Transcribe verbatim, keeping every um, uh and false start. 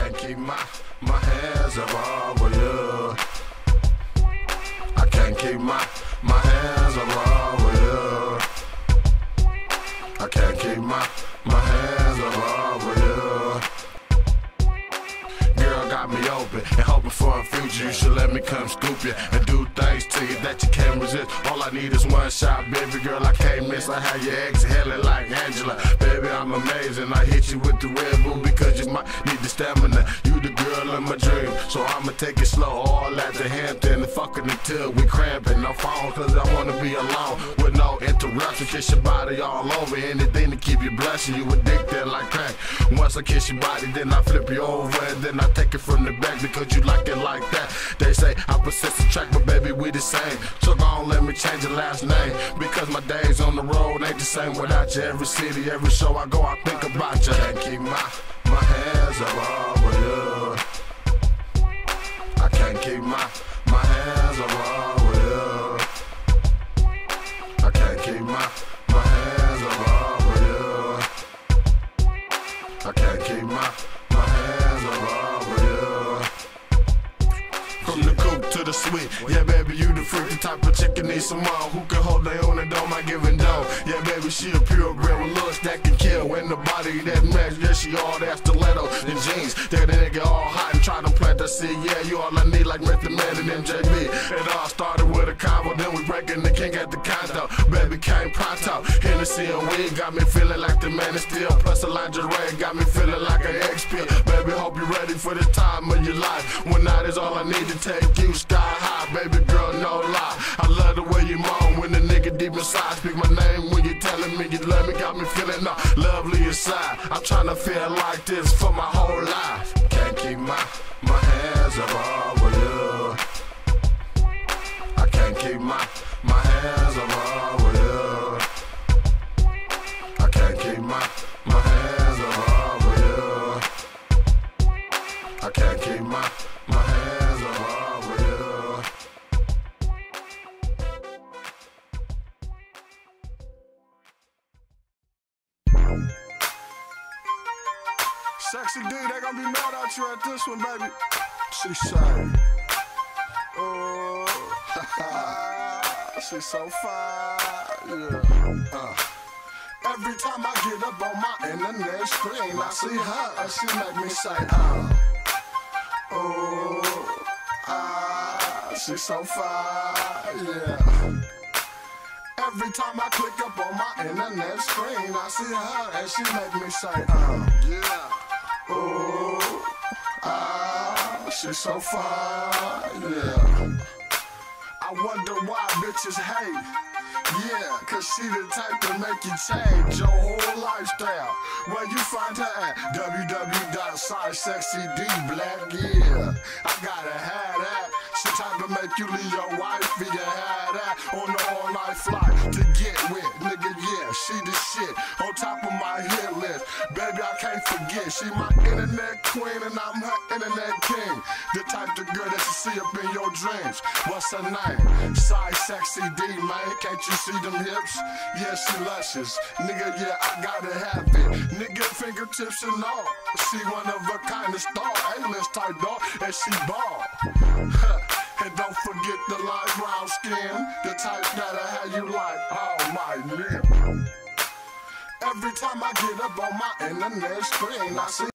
can't keep my, my hands up over you. I can't keep my, my hands up over you. I can't keep my, my hands up over you. Girl got me open and hoping for a future. You should let me come scoop you and do things to you that you can't resist. All I need is one shot, baby girl, I can't miss. I have your exhaling like Angela. Baby, I'm amazing. I hit you with the Red Bull because you might need the stamina. You the girl of my dream, so I'ma take it slow. All at the Hampton and fucking until we cramping. No phone cause I wanna be alone with no interruption. Kiss your body all over, anything to keep you blushing. You addicted like crack. Once I kiss your body, then I flip you over and then I take it from the back because you like it like that. They say I possess the track, but baby we the same. So gon' let me change your last name because my days on the road ain't the same without you. Every city, every show I go, I think about you. Can't keep my, my hands up over you. I can't keep my, my hands up over you. I can't keep my, my hands up over you. I can't keep my, my hands up over you. From the coupe to the suite, yeah baby you the freak, the type of chick that needs someone who can hold their own and don't mind giving dough. Yeah baby she a purebred with looks that can kill, and the body that match, yeah she all that stilettos and jeans. That nigga all hot and try to plant that seed, yeah you all I need like Method Man and M J B. It all started with a combo, then we breaking the king at the condo. Baby came pronto, Hennessy and weed got me feeling like the man is still. Plus a lingerie got me feeling like an X P. Baby hope you ready for this time of your life. One night is all I need to take you sky high, baby girl, no lie. I love the way you moan when the nigga deep inside speak my name when you telling me you love me, got me feeling uh, lovely inside. I'm trying to feel like this for my whole life. Can't keep my, my hands up over you. I can't keep my, my hands up over you. I can't keep my, my hands up over you. I can't keep my, my hands up over you. Sexy D, they gon' be mad at you at this one, baby. She say, oh, she's so fine, yeah. Uh. Every time I get up on my internet screen, I see her and she make me say, uh, oh, ah, she's so fine, yeah. Every time I click up on my internet screen, I see her and she make me say, uh, yeah. Oh, ah, she's so fine, yeah. I wonder why bitches hate. Yeah, cause she the type to make you change your whole lifestyle. Where you find her at? w w w dot side sexy d black, yeah. I gotta have that. She type to make you leave your wife, you have that. On the all-night flight to get with, nigga, yeah, she the shit. On top of my hit list, baby, I can't forget. She my internet queen and I'm her internet king. The type of girl that you see up in your dreams. What's her name? Side sexy D, man, can't you see them hips? Yeah, she luscious. Nigga, yeah, I gotta have it. Nigga, fingertips and all. She one of a kind of star, A-list type dog, and she ball. And don't forget the light brown skin, the type that'll have you like, oh my nigga. Every time I get up on my internet screen, I see